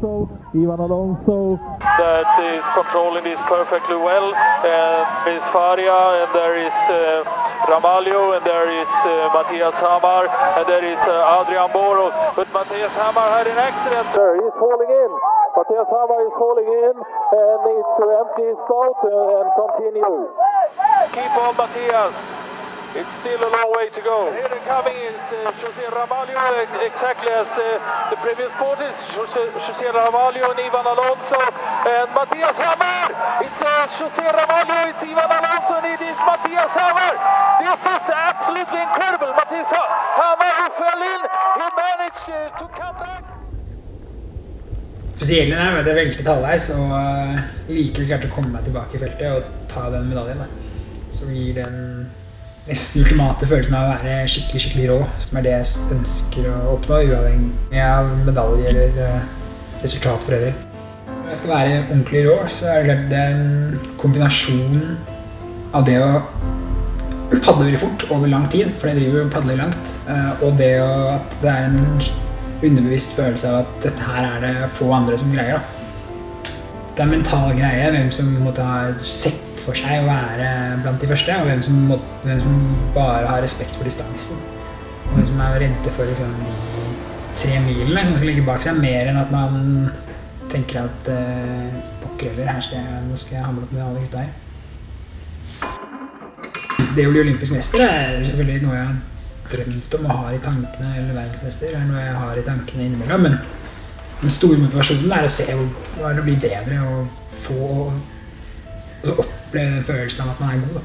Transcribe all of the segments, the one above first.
Alonso, Ivan Alonso. That is controlling this perfectly well. Is Faria, and there is Ramalho, and there is Matthias Hamar, and there is Adrian Boros. But Matthias Hamar had an accident there. He's falling in. Matthias Hamar is falling in and needs to empty his boat and continue. Keep on, Matthias. It's still a long way to go. Here they're coming, it's José Ramalho, exactly as the previous quarters. José Ramalho and Ivan Alonso and Matthias Hamar. It's José Ramalho, it's Ivan Alonso, and it is Matthias Hamar. This is absolutely incredible. Matthias Hamar, who fell in, he managed to come back. Spesielt når jeg veltet halvveis og likevel klarte å komme meg tilbake i feltet og ta den medaljen. Så gir den nesten ultimate følelsen av å være skikkelig rå, som det jeg ønsker å oppnå, uavhengig av medalje eller resultat for øvrig. Når jeg skal være ordentlig rå, så det klart det en kombinasjon av det å padle veldig fort over lang tid, for jeg driver og padler langt, og det at det en underbevisst følelse av at dette her det få andre som greier. Det en mental greie, hvem som måtte ha sett for seg å være blant de første, og hvem som bare har respekt for distansen. Og hvem som redde for liksom, de 3 milene som skal ligge bak seg, mer enn at man tenker at pokker eller, nå skal jeg hamle opp med alle gutta her. Det å bli olympisk mester selvfølgelig noe jeg har drømt om å ha i tankene, eller verdensmester noe jeg har i tankene innimellom, men den store motivasjonen å se å bli bedre og få og så oppleve den følelsen av at man god.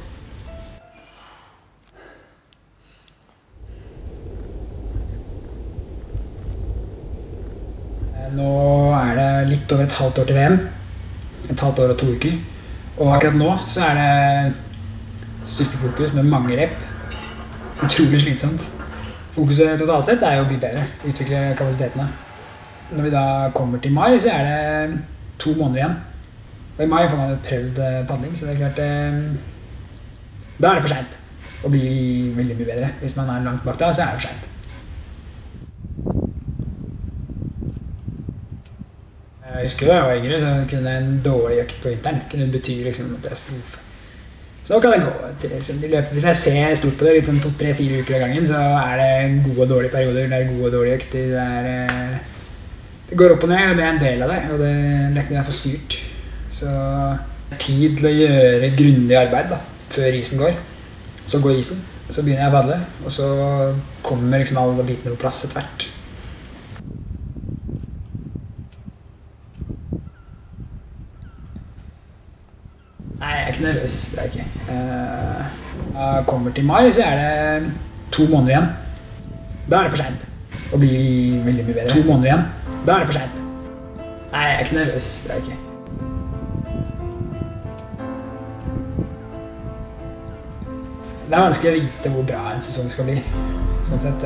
Nå det litt over et halvt år til VM. Et halvt år og 2 uker. Og akkurat nå så det styrkefokus med mange rep. Utrolig slitsomt. Fokuset totalt sett jo å bli bedre, utvikle kapasitetene. Når vi da kommer til mai så det 2 måneder igjen. Og i mai får man prøvd paddling, så det klart da det for sent å bli veldig mye bedre. Hvis man langt bak da, så det for sent. Jeg husker da jeg var yngre, så kunne en dårlig økt på vinteren kunne bety liksom at det sto. Så nå kan det gå i løpet. Hvis jeg ser stort på det, litt sånn 2, 3, 4 uker av gangen, så det gode og dårlige perioder, det gode og dårlige økter, det går opp og ned, og det en del av det, og det ikke noe jeg får styrt. Så tid til å gjøre et grundig arbeid da, før isen går. Så går isen, så begynner jeg å padle, og så kommer liksom alle bitene på plass etter hvert. Nei, jeg ikke nervøs, det jeg ikke. Når jeg kommer til mai, så det 2 måneder igjen. Da det for sent å bli veldig mye bedre. 2 måneder igjen, da det for sent. Nei, jeg ikke nervøs, det jeg ikke. Det vanskelig å vite hvor bra en sesong skal bli. Sånn sett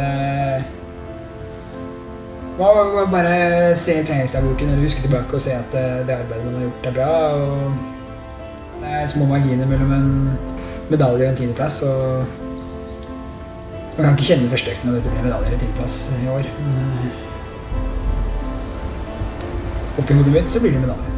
man bare se treningsdagboken eller huske tilbake og se at det arbeidet man har gjort bra. Og det små marginer mellom en medalje og en 10. plass. Og man kan ikke kjenne første økten av dette blir medalje eller 10. plass i år. Men oppi hodet mitt så blir det medalje.